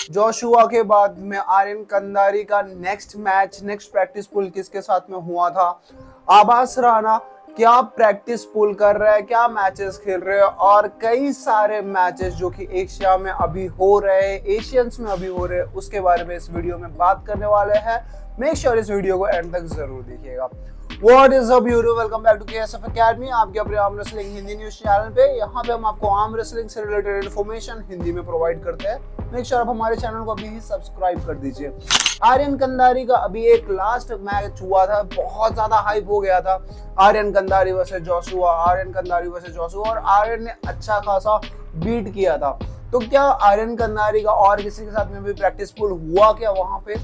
Joshua के बाद में आर्यन कंधारी का नेक्स्ट प्रैक्टिस पुल किसके साथ में हुआ था? आभास राणा क्या प्रैक्टिस पुल कर रहे हैं, क्या मैचेस खेल रहे हैं, और कई सारे मैचेस जो कि एशिया में अभी हो रहे हैं, एशियंस में अभी हो रहे हैं, उसके बारे में इस वीडियो में बात करने वाले हैं। मेक श्योर इस वीडियो को एंड तक जरूर देखिएगा। What is up YouTube? Welcome back to KSF Academy, आपके अपने arm wrestling Hindi news channel पे। यहाँ पे हम आपको आर्म रेसलिंग से रिलेटेड इन्फॉर्मेशन हिंदी में प्रोवाइड करते हैं। मेक श्योर आप हमारे चैनल को अभी ही सब्सक्राइब कर दीजिए। आर्यन कंधारी का अभी एक लास्ट मैच हुआ था, बहुत ज्यादा हाइप हो गया था। Aryan Kandhari versus Joshua, Aryan Kandhari versus Joshua, और आर्यन ने अच्छा खासा बीट किया था। तो क्या आर्यन कंधारी का और किसी के साथ में भी प्रैक्टिस पुल हुआ क्या वहां पे?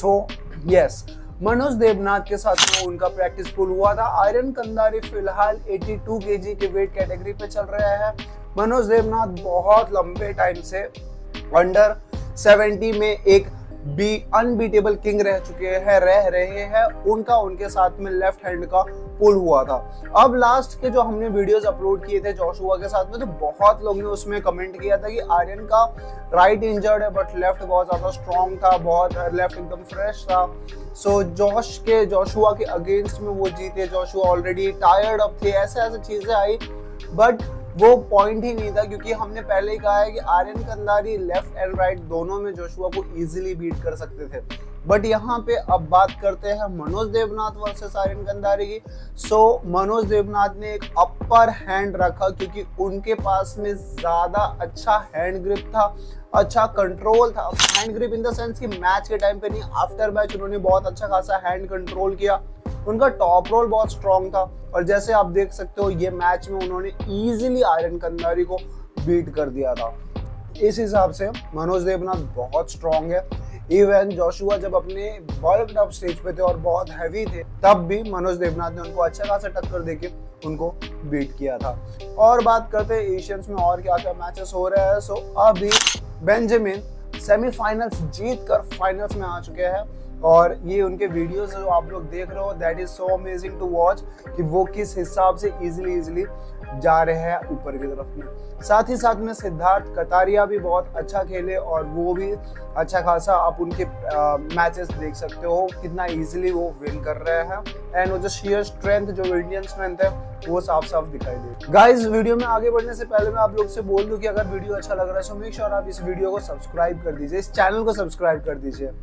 यस, मनोज देवनाथ के साथ में उनका प्रैक्टिस पुल हुआ था। आर्यन कंधारी फिलहाल 82 केजी के वेट कैटेगरी पे चल रहे हैं। मनोज देवनाथ बहुत लंबे टाइम से अंडर 70 में एक अनबीटेबल किंग रह रहे हैं। उनका उनके साथ में लेफ्ट हैंड का पुल हुआ था। अब लास्ट के जो हमने वीडियोस अपलोड किए थे जोशुआ के साथ में, तो बहुत लोग ने उसमें कमेंट किया था कि आर्यन का राइट इंजर्ड है बट लेफ्ट बहुत ज्यादा स्ट्रॉन्ग था, बहुत लेफ्ट एकदम फ्रेश था। सो जोशुआ के अगेंस्ट में वो जीते। जोशुआ ऑलरेडी टायर्ड अप थे, ऐसे चीजें आई, बट वो पॉइंट ही नहीं था, क्योंकि हमने पहले ही कहा है कि Aryan Kandhari left and right दोनों में जोशुआ को इजीली बीट कर सकते थे। बट यहाँ पे अब बात करते हैं मनोज देवनाथ वर्सेस आर्यन कंधारी की। मनोज देवनाथ ने एक अपर हैंड रखा, क्योंकि उनके पास में ज्यादा अच्छा हैंड ग्रिप था, अच्छा कंट्रोल था। Hand grip in the sense कि मैच के टाइम पे नहीं, आफ्टर मैच उन्होंने बहुत अच्छा खासा हैंड कंट्रोल किया। उनका टॉप रोल बहुत स्ट्रॉन्ग था, और जैसे आप देख सकते हो ये मैच में उन्होंने इजीली आर्यन कंधारी को बीट कर दिया था। इस हिसाब से मनोज देवनाथ बहुत स्ट्रॉन्ग है। इवन जोशुआ जब अपने बल्क्ड अप स्टेज पे थे और बहुत हैवी थे, तब भी मनोज देवनाथ ने उनको अच्छा खासा टक्कर देके उनको बीट किया था। और बात करते हैं एशियंस में और क्या क्या मैचेस हो रहे हैं। अभी बेंजामिन सेमीफाइनल्स जीत कर फाइनल्स में आ चुके हैं, और ये उनके वीडियोस जो आप लोग देख रहे हो, that is so amazing to watch कि वो किस हिसाब से इजीली जा रहे हैं ऊपर की तरफ में। साथ ही साथ में सिद्धार्थ कतारिया भी बहुत अच्छा खेले, और वो भी अच्छा खासा आप उनके मैचेस देख सकते हो कितना इजीली वो विन कर रहे हैं। एंड वो जो शेयर स्ट्रेंथ, जो इंडियन स्ट्रेंथ है, वो साफ साफ दिखाई दे। गाइस, वीडियो में आगे बढ़ने से पहले मैं आप लोग से बोल दूं कि अगर वीडियो अच्छा लग रहा है तो मेक श्योर आप इस वीडियो को सब्सक्राइब कर दीजिए, इस चैनल को सब्सक्राइब कर दीजिए।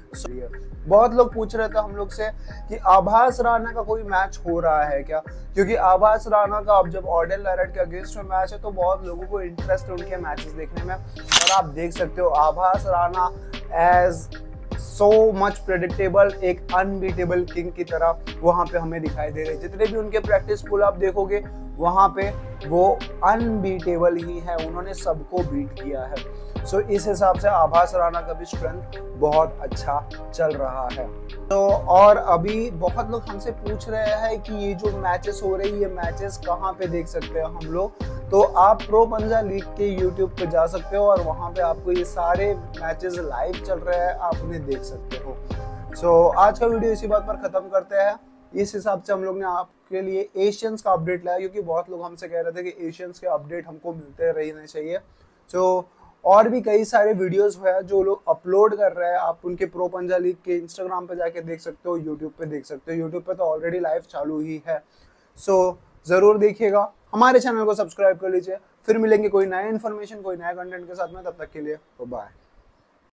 बहुत लोग पूछ रहे थे हम लोग से कि आभास राणा का कोई मैच हो रहा है क्या, क्योंकि आभास राणा का अब जब ऑर्डर लैरेट के अगेंस्ट में मैच है तो बहुत लोगों को इंटरेस्ट है उनके मैचेस देखने में। और आप देख सकते हो Abhas Rana as so much predictable, एक अनबीटेबल किंग की तरह वहां पे हमें दिखाई दे रहे हैं। जितने भी उनके प्रैक्टिस पुल आप देखोगे वहां पे वो अनबीटेबल ही है, उन्होंने सबको बीट किया है। इस हिसाब से आभास राणा का भी स्ट्रेंथ बहुत अच्छा चल रहा है। और अभी बहुत लोग हमसे पूछ रहे हैं कि ये जो मैचेस हो रही है, ये मैचेस कहाँ पे देख सकते हैं हम लोग? तो आप प्रो पंजा लीग के यूट्यूब पे जा सकते हो, और वहाँ पे आपको ये सारे मैचेस लाइव चल रहे हैं, आप उन्हें देख सकते हो। आज का वीडियो इसी बात पर खत्म करते हैं। इस हिसाब से हम लोग ने आपके लिए एशियंस का अपडेट लाया, क्योंकि बहुत लोग हमसे कह रहे थे कि एशियंस के अपडेट हमको मिलते रहने चाहिए। और भी कई सारे वीडियोस है जो लोग अपलोड कर रहे हैं, आप उनके प्रो पंजा लीग के इंस्टाग्राम पे जाके देख सकते हो, यूट्यूब पे देख सकते हो। यूट्यूब पे तो ऑलरेडी लाइव चालू ही है। जरूर देखिएगा, हमारे चैनल को सब्सक्राइब कर लीजिए। फिर मिलेंगे कोई नया इन्फॉर्मेशन, कोई नया कंटेंट के साथ में। तब तक के लिए बाय।